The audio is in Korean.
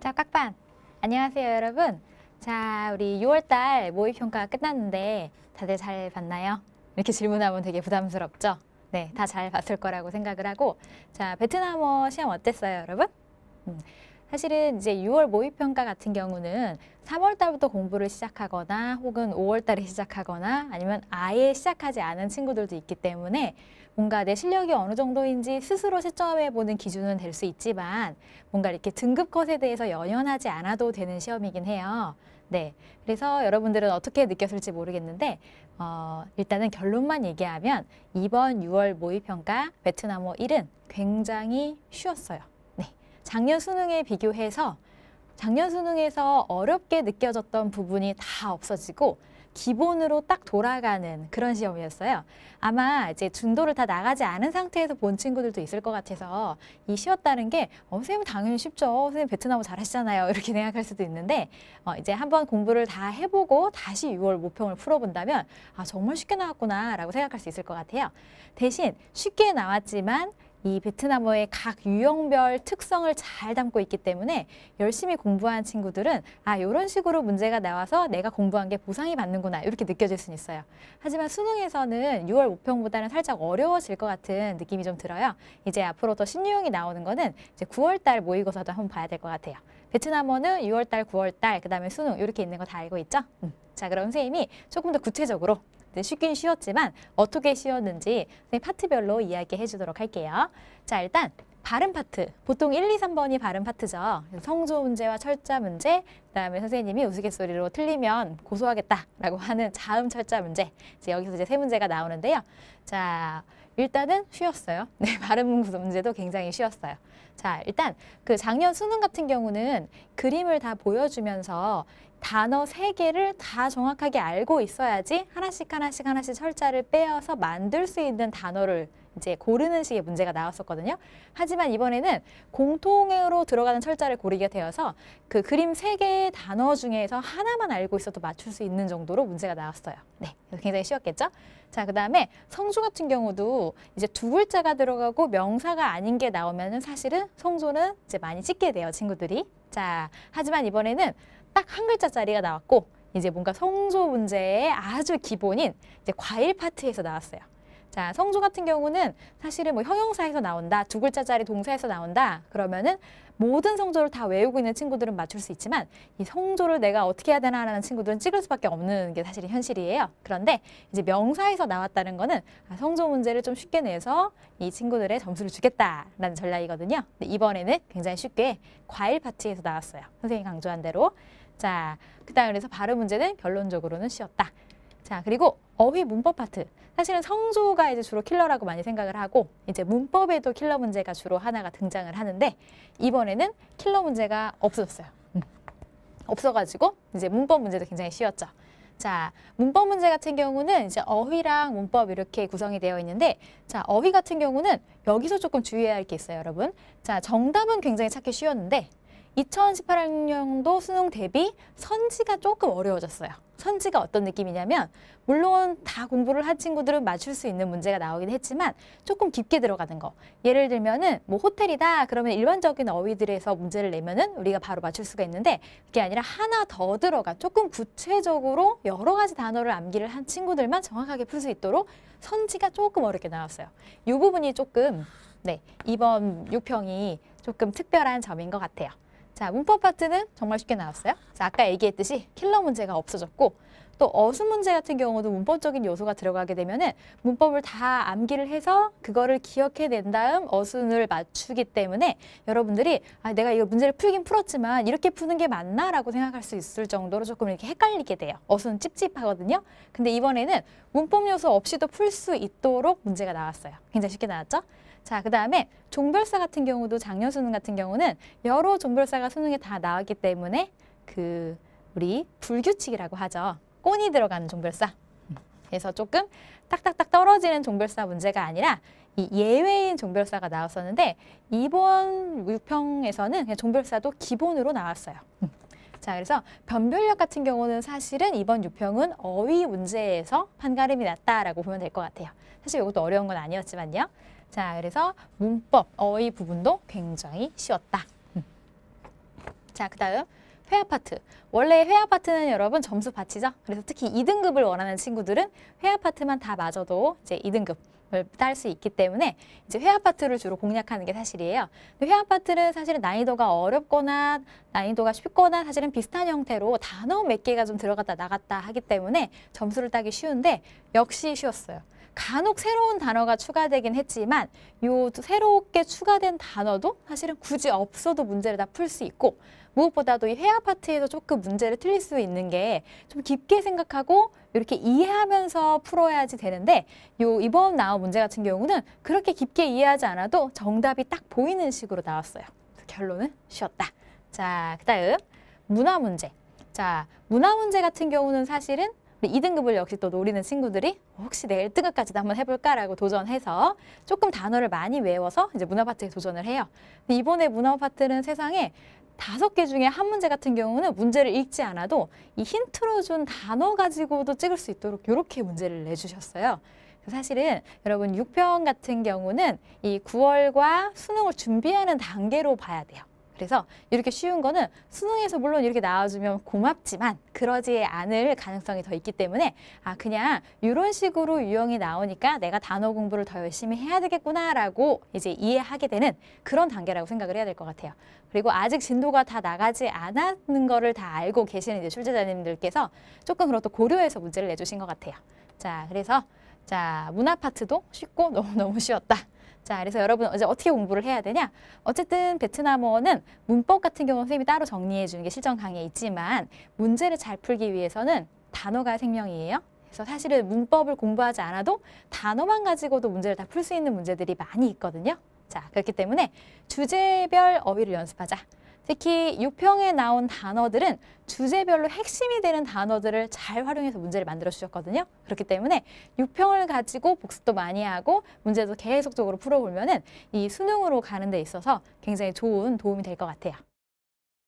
자, 깍반. 안녕하세요, 여러분. 자, 우리 6월달 모의평가 끝났는데 다들 잘 봤나요? 이렇게 질문하면 되게 부담스럽죠? 네, 다 잘 봤을 거라고 생각을 하고. 자, 베트남어 시험 어땠어요, 여러분? 사실은 이제 6월 모의평가 같은 경우는 3월 달부터 공부를 시작하거나 혹은 5월 달에 시작하거나 아니면 아예 시작하지 않은 친구들도 있기 때문에 뭔가 내 실력이 어느 정도인지 스스로 채점해 보는 기준은 될 수 있지만 뭔가 이렇게 등급 컷에 대해서 연연하지 않아도 되는 시험이긴 해요. 네, 그래서 여러분들은 어떻게 느꼈을지 모르겠는데 일단은 결론만 얘기하면 이번 6월 모의평가 베트남어 1은 굉장히 쉬웠어요. 작년 수능에 비교해서 작년 수능에서 어렵게 느껴졌던 부분이 다 없어지고 기본으로 딱 돌아가는 그런 시험이었어요. 아마 이제 준도를 다 나가지 않은 상태에서 본 친구들도 있을 것 같아서 이 쉬웠다는 게 선생님 당연히 쉽죠. 선생님 베트남어 잘하시잖아요. 이렇게 생각할 수도 있는데 이제 한번 공부를 다 해보고 다시 6월 모평을 풀어본다면 아 정말 쉽게 나왔구나 라고 생각할 수 있을 것 같아요. 대신 쉽게 나왔지만 이 베트남어의 각 유형별 특성을 잘 담고 있기 때문에 열심히 공부한 친구들은 아 이런 식으로 문제가 나와서 내가 공부한 게 보상이 받는구나 이렇게 느껴질 수는 있어요. 하지만 수능에서는 6월 모평보다는 살짝 어려워질 것 같은 느낌이 좀 들어요. 이제 앞으로 더 신유형이 나오는 거는 이제 9월 달 모의고사도 한번 봐야 될 것 같아요. 베트남어는 6월 달, 9월 달, 그다음에 수능 이렇게 있는 거 다 알고 있죠? 자, 그럼 선생님이 조금 더 구체적으로 쉽긴 쉬웠지만 어떻게 쉬웠는지 파트별로 이야기해 주도록 할게요. 자, 일단 발음 파트. 보통 1, 2, 3번이 발음 파트죠. 성조 문제와 철자 문제, 그다음에 선생님이 우스갯소리로 틀리면 고소하겠다라고 하는 자음 철자 문제. 이제 여기서 이제 세 문제가 나오는데요. 자, 일단은 쉬웠어요. 네, 발음 문제도 굉장히 쉬웠어요. 자, 일단 그 작년 수능 같은 경우는 그림을 다 보여주면서 단어 3개를 다 정확하게 알고 있어야지 하나씩 철자를 빼어서 만들 수 있는 단어를 이제 고르는 식의 문제가 나왔었거든요. 하지만 이번에는 공통으로 들어가는 철자를 고르게 되어서 그 그림 3개의 단어 중에서 하나만 알고 있어도 맞출 수 있는 정도로 문제가 나왔어요. 네, 굉장히 쉬웠겠죠? 자, 그다음에 성조 같은 경우도 이제 두 글자가 들어가고 명사가 아닌 게 나오면은 사실은 성조는 이제 많이 찍게 돼요, 친구들이. 자, 하지만 이번에는 딱 한 글자짜리가 나왔고 이제 뭔가 성조 문제의 아주 기본인 이제 과일 파트에서 나왔어요. 자, 성조 같은 경우는 사실은 뭐 형용사에서 나온다, 두 글자짜리 동사에서 나온다 그러면은 모든 성조를 다 외우고 있는 친구들은 맞출 수 있지만 이 성조를 내가 어떻게 해야 되나 하는 친구들은 찍을 수밖에 없는 게 사실 현실이에요. 그런데 이제 명사에서 나왔다는 거는 성조 문제를 좀 쉽게 내서 이 친구들의 점수를 주겠다라는 전략이거든요. 근데 이번에는 굉장히 쉽게 과일 파트에서 나왔어요. 선생님이 강조한 대로. 자, 그다음에 그래서 발음 문제는 결론적으로는 쉬웠다. 자, 그리고 어휘 문법 파트. 사실은 성조가 이제 주로 킬러라고 많이 생각을 하고 이제 문법에도 킬러 문제가 주로 하나가 등장을 하는데 이번에는 킬러 문제가 없어졌어요. 없어가지고 이제 문법 문제도 굉장히 쉬웠죠. 자, 문법 문제 같은 경우는 이제 어휘랑 문법 이렇게 구성이 되어 있는데 자, 어휘 같은 경우는 여기서 조금 주의해야 할 게 있어요, 여러분. 자, 정답은 굉장히 찾기 쉬웠는데 2018년도 수능 대비 선지가 조금 어려워졌어요. 선지가 어떤 느낌이냐면 물론 다 공부를 한 친구들은 맞출 수 있는 문제가 나오긴 했지만 조금 깊게 들어가는 거. 예를 들면은 뭐 호텔이다 그러면 일반적인 어휘들에서 문제를 내면은 우리가 바로 맞출 수가 있는데 그게 아니라 하나 더 들어가 조금 구체적으로 여러 가지 단어를 암기를 한 친구들만 정확하게 풀 수 있도록 선지가 조금 어렵게 나왔어요. 이 부분이 조금 네, 이번 6평이 조금 특별한 점인 것 같아요. 자, 문법 파트는 정말 쉽게 나왔어요. 자, 아까 얘기했듯이 킬러 문제가 없어졌고 또 어순 문제 같은 경우도 문법적인 요소가 들어가게 되면은 문법을 다 암기를 해서 그거를 기억해낸 다음 어순을 맞추기 때문에 여러분들이 아, 내가 이거 문제를 풀긴 풀었지만 이렇게 푸는 게 맞나? 라고 생각할 수 있을 정도로 조금 이렇게 헷갈리게 돼요. 어순은 찝찝하거든요. 근데 이번에는 문법 요소 없이도 풀 수 있도록 문제가 나왔어요. 굉장히 쉽게 나왔죠? 자, 그다음에 종별사 같은 경우도 작년 수능 같은 경우는 여러 종별사가 수능에 다 나왔기 때문에 그 우리 불규칙이라고 하죠. 꼰이 들어가는 종별사. 그래서 조금 딱딱딱 떨어지는 종별사 문제가 아니라 이 예외인 종별사가 나왔었는데 이번 6평에서는 그냥 종별사도 기본으로 나왔어요. 자, 그래서 변별력 같은 경우는 사실은 이번 6평은 어휘 문제에서 판가름이 났다라고 보면 될 것 같아요. 사실 이것도 어려운 건 아니었지만요. 자, 그래서 문법, 어휘 부분도 굉장히 쉬웠다. 자, 그다음 회화 파트. 원래 회화 파트는 여러분 점수 받치죠? 그래서 특히 2등급을 원하는 친구들은 회화 파트만 다 맞아도 이제 2등급을 딸 수 있기 때문에 이제 회화 파트를 주로 공략하는 게 사실이에요. 근데 회화 파트는 사실은 난이도가 어렵거나 난이도가 쉽거나 사실은 비슷한 형태로 단어 몇 개가 좀 들어갔다 나갔다 하기 때문에 점수를 따기 쉬운데 역시 쉬웠어요. 간혹 새로운 단어가 추가되긴 했지만 요 새롭게 추가된 단어도 사실은 굳이 없어도 문제를 다 풀 수 있고 무엇보다도 이 회화 파트에서 조금 문제를 틀릴 수 있는 게 좀 깊게 생각하고 이렇게 이해하면서 풀어야지 되는데 이번 나온 문제 같은 경우는 그렇게 깊게 이해하지 않아도 정답이 딱 보이는 식으로 나왔어요. 결론은 쉬웠다. 자, 그다음 문화 문제. 자, 문화 문제 같은 경우는 사실은 2등급을 역시 또 노리는 친구들이 혹시 내가 1등급까지도 한번 해볼까라고 도전해서 조금 단어를 많이 외워서 이제 문화 파트에 도전을 해요. 근데 이번에 문화 파트는 세상에 5개 중에 한 문제 같은 경우는 문제를 읽지 않아도 이 힌트로 준 단어 가지고도 찍을 수 있도록 이렇게 문제를 내주셨어요. 사실은 여러분 6평 같은 경우는 이 9월과 수능을 준비하는 단계로 봐야 돼요. 그래서 이렇게 쉬운 거는 수능에서 물론 이렇게 나와주면 고맙지만 그러지 않을 가능성이 더 있기 때문에 그냥 이런 식으로 유형이 나오니까 내가 단어 공부를 더 열심히 해야 되겠구나라고 이제 이해하게 되는 그런 단계라고 생각을 해야 될 것 같아요. 그리고 아직 진도가 다 나가지 않았는 거를 다 알고 계시는 이제 출제자님들께서 조금 그것도 고려해서 문제를 내주신 것 같아요. 자, 그래서 자, 문화 파트도 쉽고 너무너무 쉬웠다. 자, 그래서 여러분 이제 어떻게 공부를 해야 되냐? 어쨌든 베트남어는 문법 같은 경우는 선생님이 따로 정리해 주는 게 실전 강의에 있지만 문제를 잘 풀기 위해서는 단어가 생명이에요. 그래서 사실은 문법을 공부하지 않아도 단어만 가지고도 문제를 다 풀 수 있는 문제들이 많이 있거든요. 자, 그렇기 때문에 주제별 어휘를 연습하자. 특히 6평에 나온 단어들은 주제별로 핵심이 되는 단어들을 잘 활용해서 문제를 만들어 주셨거든요. 그렇기 때문에 6평을 가지고 복습도 많이 하고 문제도 계속적으로 풀어보면은 이 수능으로 가는 데 있어서 굉장히 좋은 도움이 될 것 같아요.